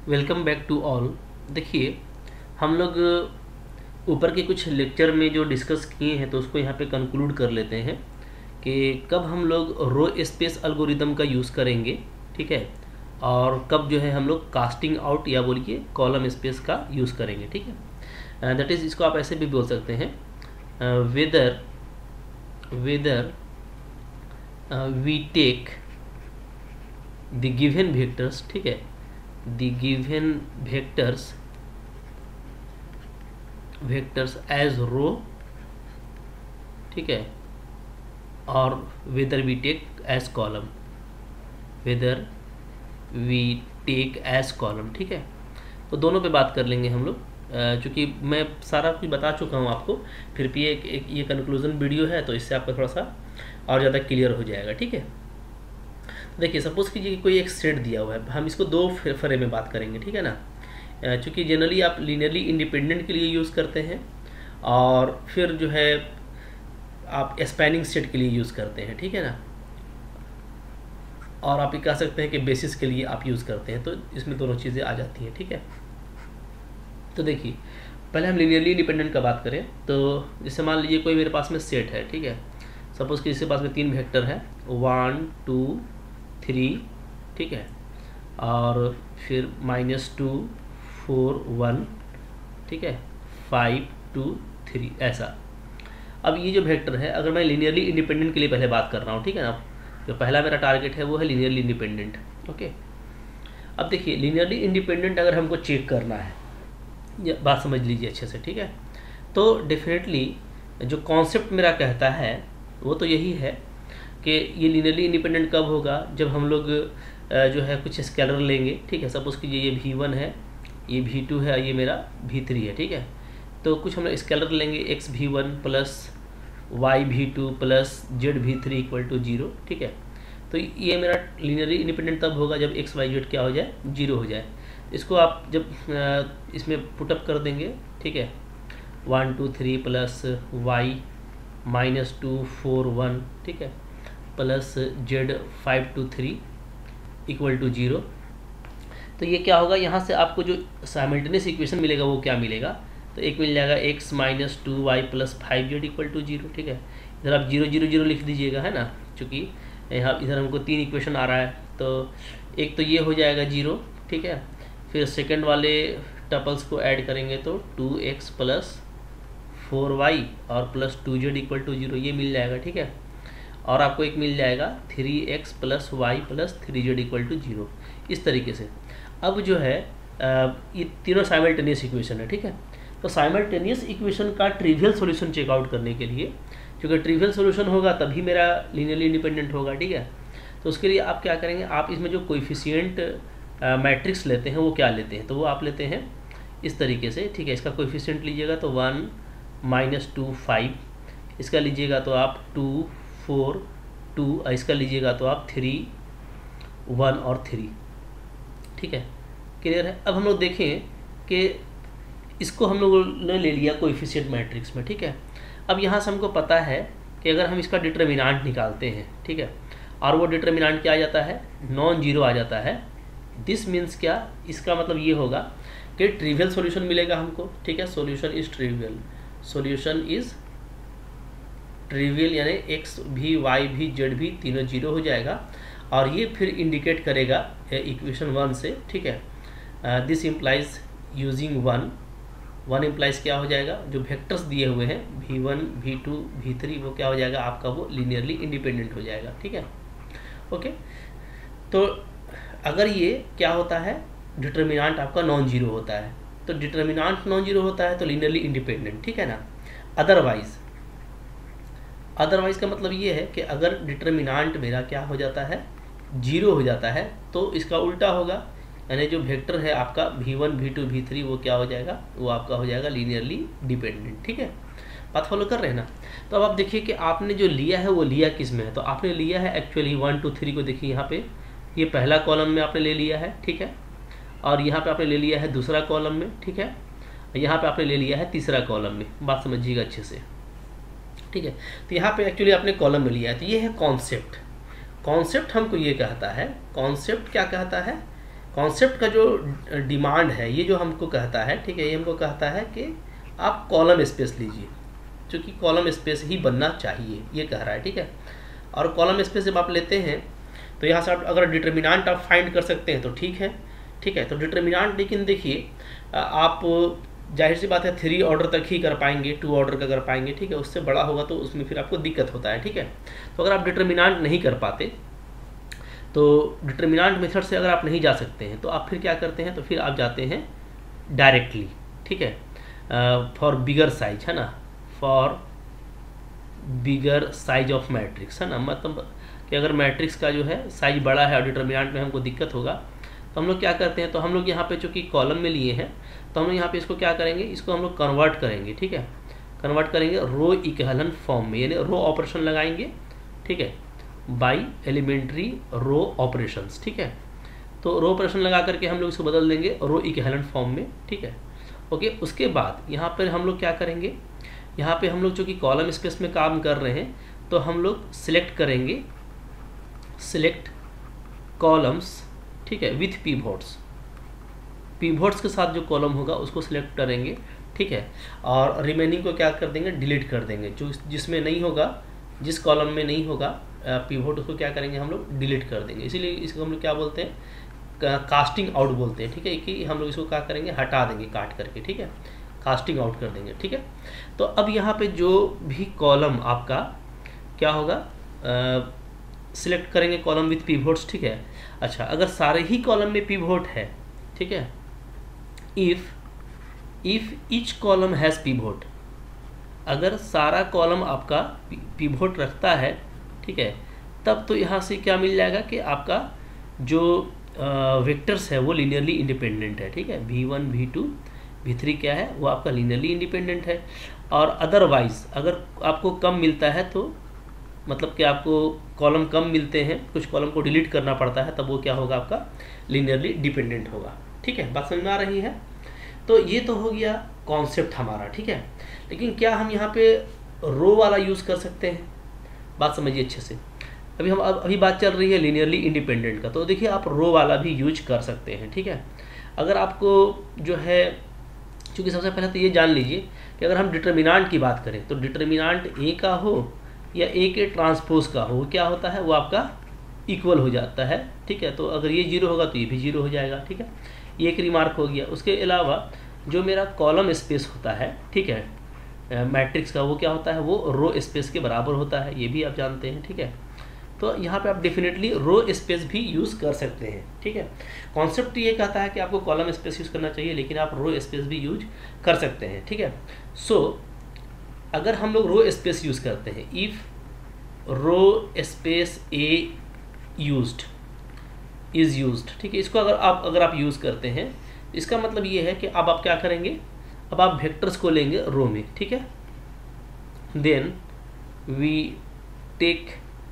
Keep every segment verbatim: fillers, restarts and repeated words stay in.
Welcome back to all. देखिए, हम लोग ऊपर के कुछ लेक्चर में जो डिस्कस किए हैं तो उसको यहाँ पे कंक्लूड कर लेते हैं कि कब हम लोग रो स्पेस एल्गोरिदम का यूज़ करेंगे, ठीक है, और कब जो है हम लोग कास्टिंग आउट या बोलिए कॉलम स्पेस का यूज़ करेंगे, ठीक है। दैट इज़, इसको आप ऐसे भी बोल सकते हैं, whether whether we take the given vectors, ठीक है, the given vectors vectors as row, ठीक है, और whether we take as column whether we take as column, ठीक है। तो दोनों पे बात कर लेंगे हम लोग, चूँकि मैं सारा कुछ बता चुका हूँ आपको, फिर भी एक, एक ये कंक्लूजन वीडियो है तो इससे आपका थोड़ा सा और ज़्यादा क्लियर हो जाएगा, ठीक है। देखिए, सपोज कीजिए कि कोई एक सेट दिया हुआ है, हम इसको दो फ्रेम में बात करेंगे, ठीक है ना। चूँकि जनरली आप लीनियरली इंडिपेंडेंट के लिए यूज़ करते हैं और फिर जो है आप स्पैनिंग सेट के लिए यूज़ करते हैं, ठीक है ना, और आप ये कह सकते हैं कि बेसिस के लिए आप यूज़ करते हैं, तो इसमें दोनों चीज़ें आ जाती हैं, ठीक है। तो देखिए, पहले हम लीनियरली इंडिपेंडेंट का बात करें तो जैसे मान लीजिए कोई मेरे पास में सेट है, ठीक है, सपोज कि इसके पास में तीन वेक्टर है, वन टू थ्री, ठीक है, और फिर माइनस टू फोर वन, ठीक है, फाइव टू थ्री, ऐसा। अब ये जो वेक्टर है, अगर मैं लीनियरली इंडिपेंडेंट के लिए पहले बात कर रहा हूँ, ठीक है ना, जो पहला मेरा टारगेट है वो है लीनियरली इंडिपेंडेंट, ओके। अब देखिए, लीनियरली इंडिपेंडेंट अगर हमको चेक करना है, ये बात समझ लीजिए अच्छे से, ठीक है, तो डेफिनेटली जो कॉन्सेप्ट मेरा कहता है वो तो यही है कि ये लीनियरली इंडिपेंडेंट कब होगा, जब हम लोग जो है कुछ स्केलर लेंगे, ठीक है, सपोज कीजिए ये वी वन है, ये वी टू है, ये मेरा वी थ्री है, ठीक है। तो कुछ हम लोग स्केलर लेंगे, X V one plus Y V two plus Z V three equal to zero, ठीक है। तो ये मेरा लीनियरली इंडिपेंडेंट तब होगा जब एक्स वाई जेड क्या हो जाए, जीरो हो जाए। इसको आप जब इसमें पुटअप कर देंगे, ठीक है, one two three plus Y minus two four one, ठीक है, plus Z five two three equal to zero, तो ये क्या होगा, यहाँ से आपको जो साइमल्टेनियस इक्वेशन मिलेगा वो क्या मिलेगा, तो एक मिल जाएगा X minus two Y plus five Z equal to zero, ठीक है। इधर आप जीरो जीरो जीरो लिख दीजिएगा, है ना, क्योंकि यहाँ इधर हमको तीन इक्वेशन आ रहा है, तो एक तो ये हो जाएगा जीरो, ठीक है, फिर सेकेंड वाले टपल्स को ऐड करेंगे तो two X plus four Y और plus two Z equal to zero, ये मिल जाएगा, ठीक है। और आपको एक मिल जाएगा three X plus Y plus three Z equal to zero, इस तरीके से। अब जो है ये तीनों साइमल्टेनियस इक्वेशन है, ठीक है। तो साइमल्टेनियस इक्वेशन का ट्रिवियल सॉल्यूशन चेकआउट करने के लिए, क्योंकि ट्रिवियल सॉल्यूशन होगा तभी मेरा लीनियरली इंडिपेंडेंट होगा, ठीक है। तो उसके लिए आप क्या करेंगे, आप इसमें जो कोएफिशिएंट मैट्रिक्स लेते हैं वो क्या लेते हैं, तो वो आप लेते हैं इस तरीके से, ठीक है। इसका कोएफिशिएंट लीजिएगा तो वन माइनस टू फाइव, इसका लीजिएगा तो आप टू फोर टू, इसका लीजिएगा तो आप थ्री वन और थ्री, ठीक है, क्लियर है। अब हम लोग देखें कि इसको हम लोगों ने ले लिया कोएफिशिएंट मैट्रिक्स में, ठीक है। अब यहाँ से हमको पता है कि अगर हम इसका डिटर्मिनेंट निकालते हैं, ठीक है, और वो डिटर्मिनेंट क्या आ जाता है, नॉन जीरो आ जाता है। दिस मीन्स क्या, इसका मतलब ये होगा कि ट्रिवियल सॉल्यूशन मिलेगा हमको, ठीक है। Solution is trivial, solution is trivial, यानी एक्स भी वाई भी जेड भी तीनों जीरो हो जाएगा, और ये फिर इंडिकेट करेगा इक्वेशन वन से, ठीक है। This implies using one, one implies क्या हो जाएगा, जो वेक्टर्स दिए हुए हैं V one V two V three, वो क्या हो जाएगा आपका, वो लीनियरली इंडिपेंडेंट हो जाएगा, ठीक है, ओके। तो अगर ये क्या होता है, डिटर्मिनेंट आपका नॉन जीरो होता है, तो डिटर्मिनेंट नॉन जीरो होता है तो लीनियरली इंडिपेंडेंट, ठीक है ना। अदरवाइज अदरवाइज का मतलब ये है कि अगर डिटर्मिनेंट मेरा क्या हो जाता है, जीरो हो जाता है, तो इसका उल्टा होगा, यानी जो वेक्टर है आपका V one V two V three वो क्या हो जाएगा, वो आपका हो जाएगा लीनियरली डिपेंडेंट, ठीक है। बात फॉलो कर रहे हैं ना। तो अब आप देखिए कि आपने जो लिया है वो लिया किस में है, तो आपने लिया है एक्चुअली वन टू थ्री को, देखिए यहाँ पे ये पहला कॉलम में आपने ले लिया है, ठीक है, और यहाँ पे आपने ले लिया है दूसरा कॉलम में, ठीक है, यहाँ पे आपने ले लिया है तीसरा कॉलम में, बात समझिएगा अच्छे से, ठीक है। तो यहाँ पे एक्चुअली आपने कॉलम में लिया है, तो ये है कॉन्सेप्ट। कॉन्सेप्ट हमको ये कहता है, कॉन्सेप्ट क्या कहता है कॉन्सेप्ट का जो डिमांड है ये जो हमको कहता है, ठीक है, ये हमको कहता है कि आप कॉलम स्पेस लीजिए, क्योंकि कॉलम स्पेस ही बनना चाहिए, ये कह रहा है, ठीक है। और कॉलम स्पेस जब आप लेते हैं तो यहाँ से आप अगर डिटर्मिनेंट आप फाइंड कर सकते हैं तो ठीक है, ठीक है। तो डिटर्मिनेंट, लेकिन देखिए आप जाहिर सी बात है थ्री ऑर्डर तक ही कर पाएंगे, टू ऑर्डर का कर पाएंगे, ठीक है। उससे बड़ा होगा तो उसमें फिर आपको दिक्कत होता है, ठीक है। तो अगर आप डिटर्मिनेंट नहीं कर पाते, तो डिटर्मिनेंट मेथड से अगर आप नहीं जा सकते हैं तो आप फिर क्या करते हैं, तो फिर आप जाते हैं डायरेक्टली, ठीक है, फॉर बिगर साइज, है ना, for bigger size of matrix, है ना। मतलब कि अगर मैट्रिक्स का जो है साइज बड़ा है और डिटर्मिनेंट में हमको दिक्कत होगा तो हम लोग क्या करते हैं, तो हम लोग यहाँ पे चूँकि कॉलम में लिए हैं तो हम लोग यहाँ पे इसको क्या करेंगे, इसको हम लोग कन्वर्ट करेंगे, ठीक है, कन्वर्ट करेंगे रो इक्विवेलेंट फॉर्म में, यानी रो ऑपरेशन लगाएंगे, ठीक है, बाई एलिमेंट्री रो ऑपरेशंस, ठीक है। तो रो ऑपरेशन लगा करके हम लोग इसको बदल देंगे रो इक्विवेलेंट फॉर्म में, ठीक है, ओके। उसके बाद यहाँ पर हम लोग क्या करेंगे, यहाँ पे हम लोग चूँकि कॉलम स्पेस में काम कर रहे हैं तो हम लोग सिलेक्ट करेंगे, सिलेक्ट कॉलम्स, ठीक है, विथ पिवोट्स, पिवोट्स के साथ जो कॉलम होगा उसको सिलेक्ट करेंगे, ठीक है। और रिमेनिंग को क्या कर देंगे, डिलीट कर देंगे, जो जिसमें नहीं होगा, जिस कॉलम में नहीं होगा पिवोट, उसको क्या करेंगे हम लोग डिलीट कर देंगे। इसीलिए इसको हम लोग क्या बोलते हैं, कास्टिंग आउट बोलते हैं, ठीक है, कि हम लोग इसको क्या करेंगे, हटा देंगे काट करके, ठीक है, कास्टिंग आउट कर देंगे, ठीक है। तो अब यहाँ पे जो भी कॉलम आपका क्या होगा, सिलेक्ट करेंगे कॉलम विथ पिवोट्स, ठीक है। अच्छा, अगर सारे ही कॉलम में पिवोट है, ठीक है, if if each column has pivot, अगर सारा कॉलम आपका पिवोट रखता है, ठीक है, तब तो यहाँ से क्या मिल जाएगा कि आपका जो वेक्टर्स है वो लीनियरली इंडिपेंडेंट है, ठीक है, V one V two V three क्या है वो आपका लीनियरली इंडिपेंडेंट है। और अदरवाइज अगर आपको कम मिलता है, तो मतलब कि आपको कॉलम कम मिलते हैं, कुछ कॉलम को डिलीट करना पड़ता है, तब वो क्या होगा, आपका लीनियरली डिपेंडेंट होगा, ठीक है। बात समझ में आ रही है। तो ये तो हो गया कॉन्सेप्ट हमारा, ठीक है। लेकिन क्या हम यहाँ पे रो वाला यूज़ कर सकते हैं, बात समझिए अच्छे से। अभी हम अब अभी बात चल रही है लीनियरली इंडिपेंडेंट का, तो देखिए आप रो वाला भी यूज कर सकते हैं, ठीक है। अगर आपको जो है, चूँकि सबसे पहले तो ये जान लीजिए कि अगर हम डिटर्मिनेंट की बात करें तो डिटर्मिनेंट ए का हो या ए के ट्रांसपोज का हो, क्या होता है, वो आपका इक्वल हो जाता है, ठीक है। तो अगर ये जीरो होगा तो ये भी जीरो हो जाएगा, ठीक है। ये एक रिमार्क हो गया। उसके अलावा जो मेरा कॉलम स्पेस होता है, ठीक है, मैट्रिक्स का, वो क्या होता है, वो रो स्पेस के बराबर होता है, ये भी आप जानते हैं, ठीक है। तो यहाँ पे आप डेफिनेटली रो स्पेस भी यूज़ कर सकते हैं, ठीक है। कॉन्सेप्ट ये कहता है कि आपको कॉलम स्पेस यूज़ करना चाहिए, लेकिन आप रो स्पेस भी यूज कर सकते हैं, ठीक है। सो so, अगर हम लोग रो स्पेस यूज़ करते हैं, if row space A used is used, ठीक है, इसको अगर आप अगर आप यूज़ करते हैं, इसका मतलब ये है कि अब आप क्या करेंगे, अब आप वेक्टर्स को लेंगे रो में, ठीक है। देन वी टेक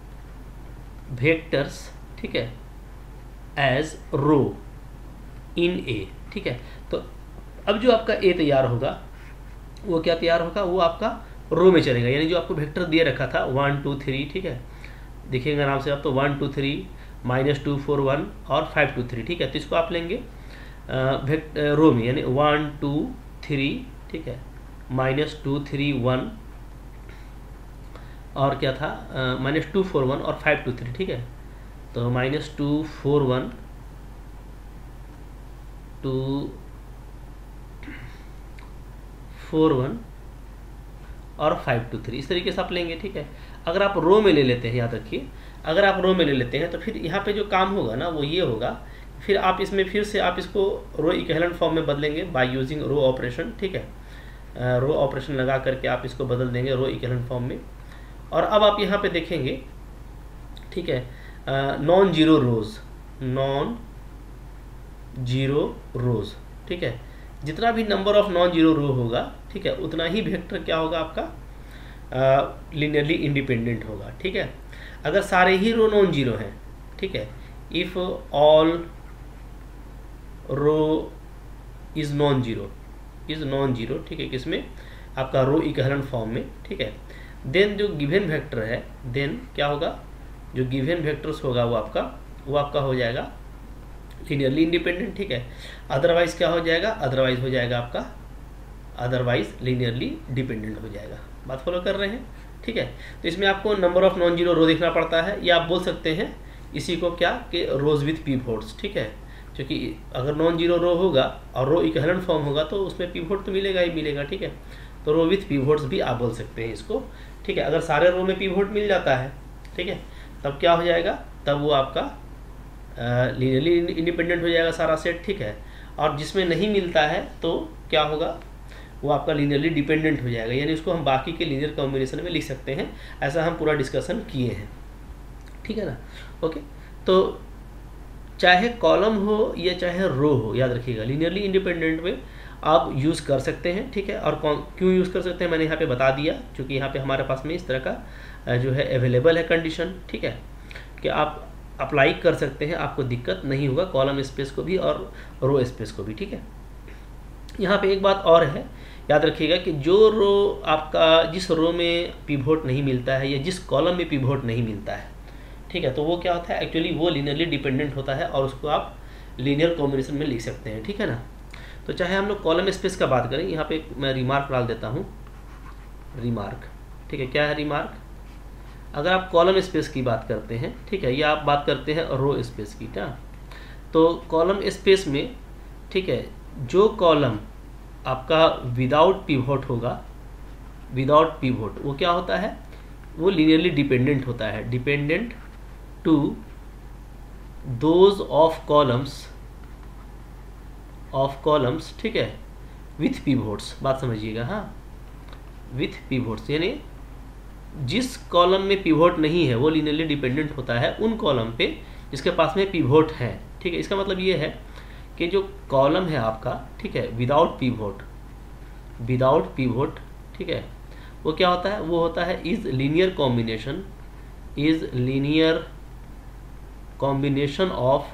वेक्टर्स, ठीक है, एज रो इन ए, ठीक है। तो अब जो आपका ए तैयार होगा वो क्या तैयार होगा, वो आपका रो में चलेगा, यानी जो आपको वेक्टर दिए रखा था वन टू थ्री, ठीक है, देखिएगा नाम से आप, तो one two three minus two four one और फाइव टू थ्री, ठीक है। तो इसको आप लेंगे रो में, यानी वन टू थ्री, ठीक है, माइनस टू थ्री वन और क्या था, माइनस टू फोर वन और फाइव टू थ्री, ठीक है। तो minus two four one two four one और फाइव टू थ्री, इस तरीके से आप लेंगे, ठीक है। अगर आप रो में ले लेते हैं, याद रखिए, अगर आप रो में ले लेते हैं तो फिर यहाँ पे जो काम होगा ना वो ये होगा, फिर आप इसमें फिर से आप इसको रो इक्विवेलेंट फॉर्म में बदलेंगे बाय यूजिंग रो ऑपरेशन, ठीक है। रो ऑपरेशन लगा करके आप इसको बदल देंगे रो इक्विवेलेंट फॉर्म में। और अब आप यहाँ पे देखेंगे, ठीक है, non zero rows, non zero rows, ठीक है, जितना भी number of non zero row होगा, ठीक है, उतना ही वेक्टर क्या होगा आपका लीनियरली इंडिपेंडेंट होगा, ठीक है। अगर सारे ही रो नॉन जीरो हैं, ठीक है, if all row is non zero, is non zero, ठीक है, किसमें, आपका रो इक्विवेलेंट फॉर्म में, ठीक है, देन जो गिवन वेक्टर है, देन क्या होगा, जो गिवन वेक्टर्स होगा वो आपका वो आपका हो जाएगा लीनियरली इंडिपेंडेंट, ठीक है। अदरवाइज क्या हो जाएगा, अदरवाइज हो जाएगा आपका अदरवाइज लीनियरली डिपेंडेंट हो जाएगा। बात फॉलो कर रहे हैं, ठीक है। तो इसमें आपको number of non zero row देखना पड़ता है, या आप बोल सकते हैं इसी को क्या कि रोज विथ पिवोट्स, ठीक है। क्योंकि अगर नॉन जीरो रो होगा और रो इक्विवेलेंट फॉर्म होगा तो उसमें पिवोट तो मिलेगा ही मिलेगा, ठीक है। तो रो विथ पिवोट्स भी आप बोल सकते हैं इसको, ठीक है। अगर सारे रो में पिवोट मिल जाता है, ठीक है, तब क्या हो जाएगा, तब वो आपका लीनियरली इंडिपेंडेंट हो जाएगा सारा सेट, ठीक है। और जिसमें नहीं मिलता है तो क्या होगा, वो आपका लीनियरली डिपेंडेंट हो जाएगा, यानी उसको हम बाकी के लीनियर कॉम्बिनेशन में लिख सकते हैं। ऐसा हम पूरा डिस्कशन किए हैं, ठीक है ना। ओके, तो चाहे कॉलम हो या चाहे रो हो, याद रखिएगा लीनियरली इंडिपेंडेंट में आप यूज़ कर सकते हैं, ठीक है। और क्यों यूज़ कर सकते हैं मैंने यहाँ पे बता दिया, क्योंकि यहाँ पे हमारे पास में इस तरह का जो है अवेलेबल है कंडीशन, ठीक है, कि आप अप्लाई कर सकते हैं, आपको दिक्कत नहीं होगा कॉलम स्पेस को भी और रो स्पेस को भी, ठीक है। यहाँ पे एक बात और है, याद रखिएगा कि जो रो आपका जिस रो में पिवोट नहीं मिलता है या जिस कॉलम में पिवोट नहीं मिलता है, ठीक है, तो वो क्या होता है, एक्चुअली वो लीनियरली डिपेंडेंट होता है और उसको आप लीनियर कॉम्बिनेशन में लिख सकते हैं, ठीक है ना। तो चाहे हम लोग कॉलम स्पेस का बात करें, यहाँ पे मैं रिमार्क डाल देता हूँ, रिमार्क, ठीक है। क्या है रिमार्क, अगर आप कॉलम स्पेस की बात करते हैं, ठीक है, या आप बात करते हैं रो स्पेस की, क्या, तो कॉलम स्पेस में, ठीक है, जो कॉलम आपका विदाउट पिवोट होगा, विदाउट पिवोट, वो क्या होता है, वो लीनियरली डिपेंडेंट होता है, dependent to those of columns of columns, ठीक है, विथ पिवोट्स। बात समझिएगा, हाँ, विथ पिवोट्स, यानी जिस कॉलम में पिवोट नहीं है वो लीनियरली डिपेंडेंट होता है उन कॉलम पे जिसके पास में पिवोट है, ठीक है। इसका मतलब ये है कि जो कॉलम है आपका, ठीक है, विदाउट पिवोट, विदाउट पिवोट, ठीक है, वो क्या होता है, वो होता है is linear combination, is linear combination of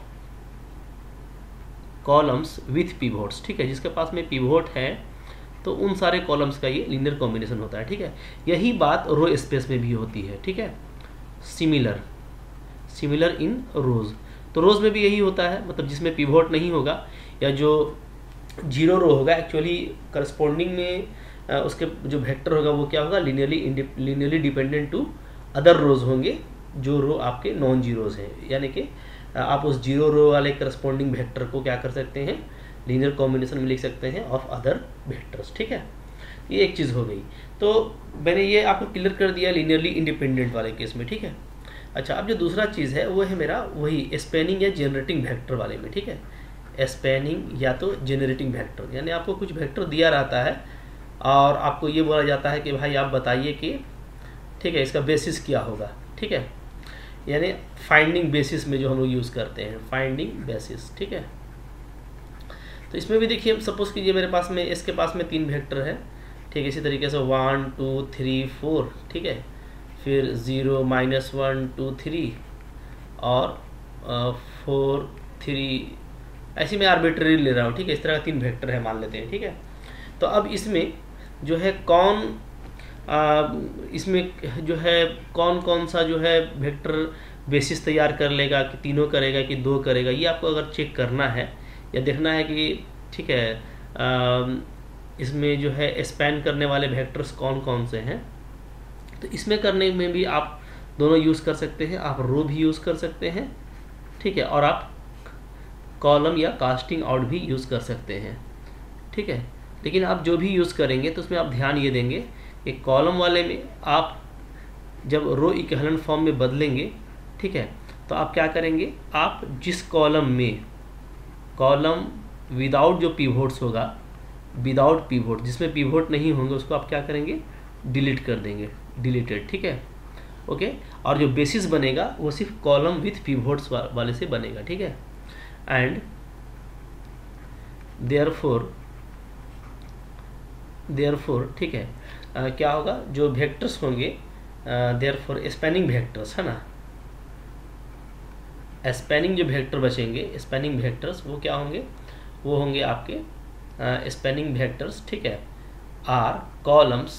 columns with pivots, ठीक है। जिसके पास में पिवोट है तो उन सारे कॉलम्स का ये लीनियर कॉम्बिनेशन होता है, ठीक है। यही बात रो स्पेस में भी होती है, ठीक है। सिमिलर सिमिलर इन रोज, तो रोज में भी यही होता है, मतलब जिसमें पिवोट नहीं होगा या जो जीरो रो होगा, एक्चुअली करस्पॉन्डिंग में आ, उसके जो वेक्टर होगा वो क्या होगा, linearly linearly dependent to other rows होंगे जो रो आपके नॉन जीरोज हैं, यानी कि आप उस जीरो रो वाले करस्पॉन्डिंग वेक्टर को क्या कर सकते हैं, लीनियर कॉम्बिनेशन में लिख सकते हैं ऑफ अदर वेक्टर्स, ठीक है। ये एक चीज़ हो गई, तो मैंने ये आपको क्लियर कर दिया लीनियरली इंडिपेंडेंट वाले केस में, ठीक है। अच्छा, अब जो दूसरा चीज़ है वो है मेरा वही स्पैनिंग या जनरेटिंग वेक्टर वाले में, ठीक है। स्पैनिंग या तो जनरेटिंग वेक्टर, यानी आपको कुछ वेक्टर दिया रहता है और आपको ये बोला जाता है कि भाई आप बताइए कि, ठीक है, इसका बेसिस क्या होगा, ठीक है, यानी फाइंडिंग बेसिस में जो हम लोग यूज़ करते हैं, फाइंडिंग बेसिस, ठीक है। तो इसमें भी देखिए, सपोज कीजिए मेरे पास में इसके पास में तीन वेक्टर है, ठीक है, इसी तरीके से वन टू थ्री फोर, ठीक है, फिर zero minus one two three और फोर थ्री, ऐसी मैं आर्बिट्ररी ले रहा हूँ, ठीक है। इस तरह का तीन वेक्टर है मान लेते हैं, ठीक है। तो अब इसमें जो है कौन आ, इसमें जो है कौन कौन सा जो है वेक्टर बेसिस तैयार कर लेगा, कि तीनों करेगा कि दो करेगा, ये आपको अगर चेक करना है या देखना है कि, ठीक है, आ, इसमें जो है स्पैन करने वाले वेक्टर्स कौन कौन से हैं, तो इसमें करने में भी आप दोनों यूज़ कर सकते हैं, आप रो भी यूज़ कर सकते हैं, ठीक है, और आप कॉलम या कास्टिंग आउट भी यूज़ कर सकते हैं, ठीक है। लेकिन आप जो भी यूज़ करेंगे तो उसमें आप ध्यान ये देंगे कि कॉलम वाले में आप जब रो इक्विवेलेंट फॉर्म में बदलेंगे, ठीक है, तो आप क्या करेंगे, आप जिस कॉलम में कॉलम विदाउट जो पिवोट्स होगा, विदाउट पिवोट, जिसमें पिवोट नहीं होंगे उसको आप क्या करेंगे, डिलीट कर देंगे, डिलीटेड, ठीक है, ओके। और जो बेसिस बनेगा वो सिर्फ कॉलम विथ पिवोट्स वाले से बनेगा, ठीक है। एंड देयरफॉर देयरफॉर ठीक है, आ, क्या होगा, जो वेक्टर्स होंगे देयरफॉर स्पैनिंग वेक्टर्स, है ना, स्पैनिंग जो वेक्टर बचेंगे, स्पैनिंग वेक्टर्स वो क्या होंगे, वो होंगे आपके स्पैनिंग वेक्टर्स, ठीक है, are columns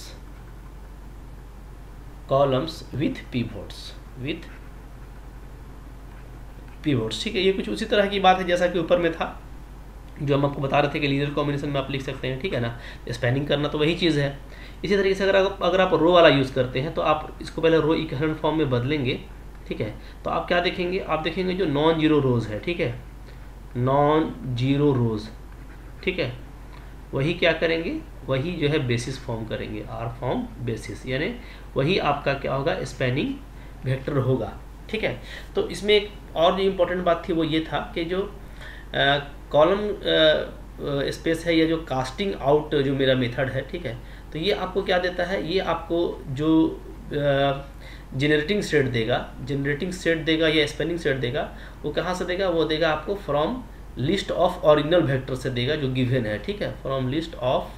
columns with pivots, with pivots, ठीक है। ये कुछ उसी तरह की बात है जैसा कि ऊपर में था, जो हम आपको बता रहे थे कि लीनियर कॉम्बिनेशन में आप लिख सकते हैं, ठीक है ना। स्पैनिंग करना तो वही चीज़ है। इसी तरीके से अगर आप अगर आप रो वाला यूज़ करते हैं तो आप इसको पहले रो इक्विवेलेंट फॉर्म में बदलेंगे, ठीक है। तो आप क्या देखेंगे, आप देखेंगे जो नॉन जीरो रोज़ है, ठीक है, नॉन जीरो रोज़, ठीक है, वही क्या करेंगे, वही जो है बेसिस फॉर्म करेंगे, आर फॉर्म बेसिस, यानी वही आपका क्या होगा, स्पैनिंग वेक्टर होगा, ठीक है। तो इसमें एक और जो इम्पोर्टेंट बात थी वो ये था कि जो कॉलम स्पेस है या जो कास्टिंग आउट जो मेरा मेथड है, ठीक है, तो ये आपको क्या देता है, ये आपको जो जनरेटिंग सेट देगा, जनरेटिंग सेट देगा या स्पैनिंग सेट देगा, वो कहाँ से देगा, वो देगा आपको from list of original vector से देगा जो गिवन है, ठीक है, from list of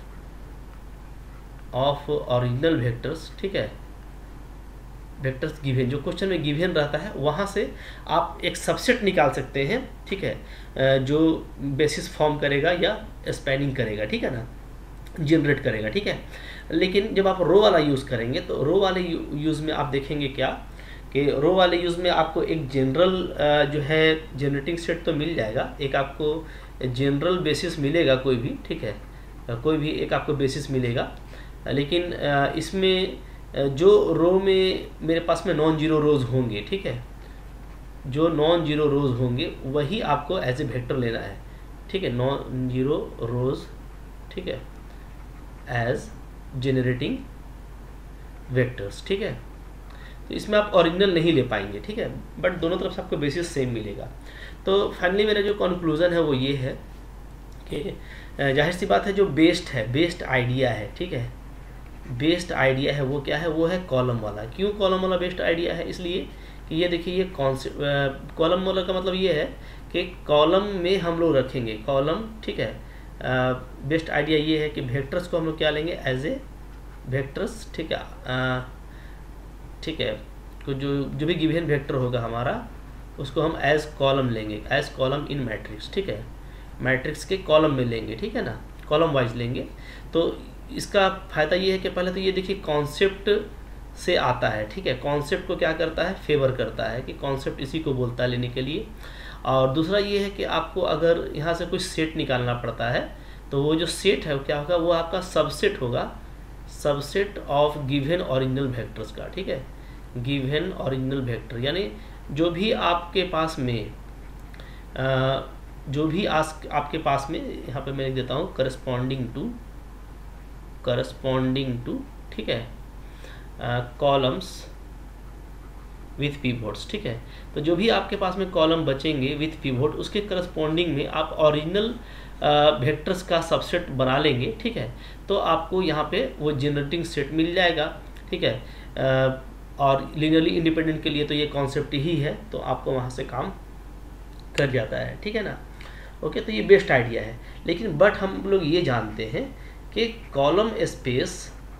of original vectors, ठीक है, वेक्टर्स गिवन, जो क्वेश्चन में गिवन रहता है वहाँ से आप एक सबसेट निकाल सकते हैं, ठीक है, जो बेसिस फॉर्म करेगा या स्पैनिंग करेगा, ठीक है ना, जनरेट करेगा, ठीक है। लेकिन जब आप रो वाला यूज़ करेंगे तो रो वाले यूज़ में आप देखेंगे क्या कि रो वाले यूज़ में आपको एक जनरल जो है जनरेटिंग सेट तो मिल जाएगा, एक आपको जनरल बेसिस मिलेगा कोई भी, ठीक है, कोई भी एक आपको बेसिस मिलेगा, लेकिन इसमें जो रो में मेरे पास में नॉन जीरो रोज़ होंगे, ठीक है, जो नॉन जीरो रोज़ होंगे वही आपको एज ए वेक्टर लेना है, ठीक है, नॉन जीरो रोज़, ठीक है, एज जनरेटिंग वेक्टर्स, ठीक है। तो इसमें आप ओरिजिनल नहीं ले पाएंगे, ठीक है, बट दोनों तरफ से आपको बेसिस सेम मिलेगा। तो फाइनली मेरा जो कंक्लूजन है वो ये है कि जाहिर सी बात है जो बेस्ड है, बेस्ड आइडिया है, ठीक है, बेस्ड आइडिया है वो क्या है, वो है कॉलम वाला। क्यों कॉलम वाला बेस्ड आइडिया है, इसलिए कि ये देखिए ये कॉन्सेप्ट कॉलम वाला का मतलब ये है कि कॉलम में हम लोग रखेंगे कॉलम, ठीक है। बेस्ट आइडिया ये है कि वेक्टर्स को हम लोग क्या लेंगे, एज ए वेक्टर्स, ठीक है, ठीक है, तो जो जो भी गिवन वेक्टर होगा हमारा उसको हम एज कॉलम लेंगे, एज कॉलम इन मैट्रिक्स, ठीक है, मैट्रिक्स के कॉलम में लेंगे, ठीक है ना, कॉलम वाइज लेंगे। तो इसका फ़ायदा ये है कि पहले तो ये देखिए कॉन्सेप्ट से आता है, ठीक है, कॉन्सेप्ट को क्या करता है, फेवर करता है कि कॉन्सेप्ट इसी को बोलता है लेने के लिए। और दूसरा ये है कि आपको अगर यहाँ से कुछ सेट निकालना पड़ता है तो वो जो सेट है वो क्या होगा, वो आपका सबसेट होगा, subset of given original vectors का, ठीक है, गिवन ओरिजिनल वेक्टर, यानी जो भी आपके पास में आ, जो भी आस, आपके पास में, यहाँ पे मैं लिख देता हूँ करस्पॉन्डिंग टू, करस्पॉन्डिंग टू, ठीक है, कॉलम्स विथ पिवोट्स, ठीक है। तो जो भी आपके पास में कॉलम बचेंगे विथ पिवोट, उसके करस्पॉन्डिंग में आप ओरिजिनल वेक्टर्स का सबसेट बना लेंगे, ठीक है। तो आपको यहाँ पे वो जनरेटिंग सेट मिल जाएगा, ठीक है। आ, और लीनियरली इंडिपेंडेंट के लिए तो ये कॉन्सेप्ट ही है, तो आपको वहाँ से काम कर जाता है, ठीक है ना। ओके, तो ये बेस्ट आइडिया है। लेकिन बट हम लोग ये जानते हैं कि column space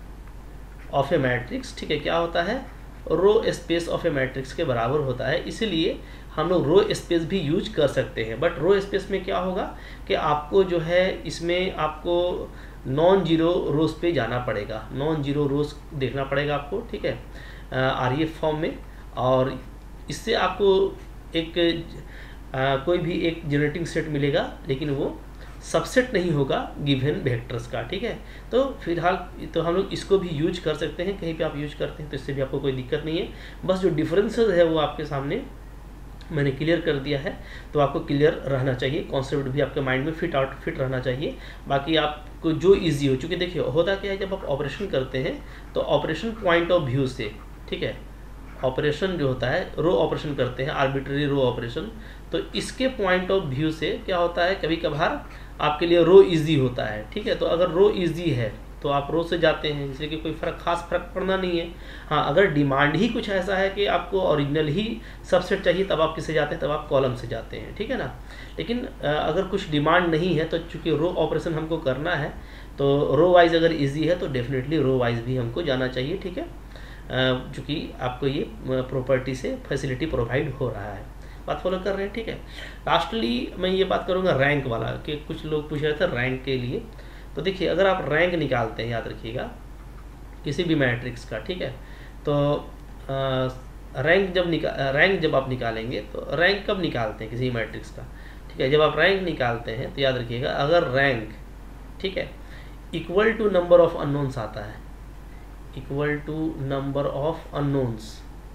of a matrix, ठीक है, क्या होता है, row space of a matrix के बराबर होता है। इसीलिए हम लोग रो स्पेस भी यूज कर सकते हैं। बट रो स्पेस में क्या होगा कि आपको जो है इसमें आपको नॉन जीरो रोज पे जाना पड़ेगा, नॉन जीरो रोज देखना पड़ेगा आपको, ठीक है, आर एफ फॉर्म में। और इससे आपको एक आ, कोई भी एक जनरेटिंग सेट मिलेगा, लेकिन वो सबसेट नहीं होगा गिवन वेक्टर्स का, ठीक है। तो फिलहाल तो हम लोग इसको भी यूज कर सकते हैं, कहीं पे आप यूज करते हैं तो इससे भी आपको कोई दिक्कत नहीं है। बस जो डिफरेंसेस है वो आपके सामने मैंने क्लियर कर दिया है, तो आपको क्लियर रहना चाहिए, कॉन्सेप्ट भी आपके माइंड में फिट आउट फिट रहना चाहिए। बाकी आपको जो इजी हो, चूँकि देखिए होता क्या है, जब आप ऑपरेशन करते हैं तो ऑपरेशन पॉइंट ऑफ व्यू से, ठीक है, ऑपरेशन जो होता है रो ऑपरेशन करते हैं, आर्बिट्ररी रो ऑपरेशन, तो इसके पॉइंट ऑफ व्यू से क्या होता है, कभी कभार आपके लिए रो इजी होता है, ठीक है। तो अगर रो इजी है तो आप रो से जाते हैं, इसलिए कि कोई फ़र्क खास फर्क पड़ना नहीं है। हाँ, अगर डिमांड ही कुछ ऐसा है कि आपको ओरिजिनल ही सबसेट चाहिए, तब आप किससे जाते हैं, तब आप कॉलम से जाते हैं, ठीक है ना। लेकिन अगर कुछ डिमांड नहीं है, तो चूँकि रो ऑपरेशन हमको करना है, तो रो वाइज अगर ईजी है तो डेफिनेटली रो वाइज भी हमको जाना चाहिए, ठीक है, चूँकि आपको ये प्रॉपर्टी से फैसिलिटी प्रोवाइड हो रहा है। बात फॉलो कर रहे हैं, ठीक है। लास्टली मैं ये बात करूँगा रैंक वाला, कि कुछ लोग पूछ रहे थे रैंक के लिए। तो देखिए, अगर आप रैंक निकालते हैं, याद रखिएगा, किसी भी मैट्रिक्स का, ठीक है, तो आ, रैंक जब निका रैंक जब आप निकालेंगे तो रैंक कब निकालते हैं किसी मैट्रिक्स का, ठीक है, जब आप रैंक निकालते हैं तो याद रखिएगा अगर रैंक, ठीक है, equal to number of unknowns आता है, equal to number of unknowns,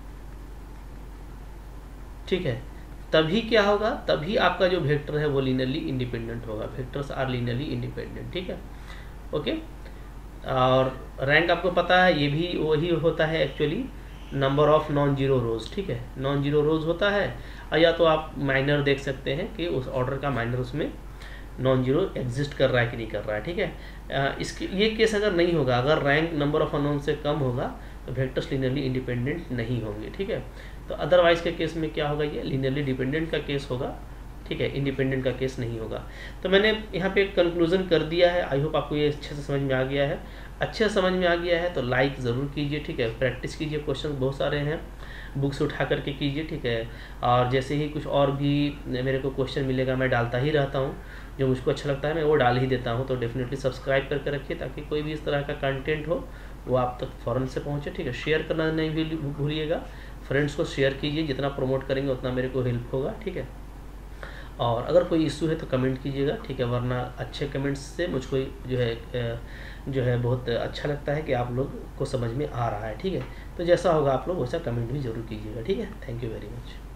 ठीक है, तभी क्या होगा, तभी आपका जो वेक्टर है वो लीनियरली इंडिपेंडेंट होगा। वेक्टर्स आर लीनियरली इंडिपेंडेंट, ठीक है, ओके। और रैंक आपको पता है ये भी वही होता है actually, number of non zero rows, ठीक है, नॉन जीरो रोज होता है, और या तो आप माइनर देख सकते हैं कि उस ऑर्डर का माइनर उसमें नॉन जीरो एग्जिस्ट कर रहा है कि नहीं कर रहा है, ठीक है। इसके ये केस अगर नहीं होगा, अगर रैंक नंबर ऑफ अननोन से कम होगा तो वेक्टर्स लीनियरली इंडिपेंडेंट नहीं होंगे, ठीक है। तो अदरवाइज के केस में क्या होगा, ये लीनियरली डिपेंडेंट का केस होगा, ठीक है, इंडिपेंडेंट का केस नहीं होगा। तो मैंने यहाँ पे एक कंक्लूजन कर दिया है, आई होप आपको ये अच्छे से समझ में आ गया है। अच्छे से समझ में आ गया है तो लाइक ज़रूर कीजिए, ठीक है, प्रैक्टिस कीजिए, क्वेश्चन बहुत सारे हैं, बुक्स उठा करके कीजिए, ठीक है। और जैसे ही कुछ और भी मेरे को क्वेश्चन मिलेगा मैं डालता ही रहता हूँ, जो मुझको अच्छा लगता है मैं वो डाल ही देता हूँ। तो डेफिनेटली सब्सक्राइब करके रखिए ताकि कोई भी इस तरह का कंटेंट हो वो आप तक फ़ौरन से पहुँचे, ठीक है। शेयर करना नहीं भी भूलिएगा, फ्रेंड्स को शेयर कीजिए, जितना प्रमोट करेंगे उतना मेरे को हेल्प होगा, ठीक है। और अगर कोई इशू है तो कमेंट कीजिएगा, ठीक है, वरना अच्छे कमेंट्स से मुझको जो है जो है बहुत अच्छा लगता है कि आप लोग को समझ में आ रहा है, ठीक है। तो जैसा होगा आप लोग वैसा कमेंट भी ज़रूर कीजिएगा, ठीक है। Thank you very much.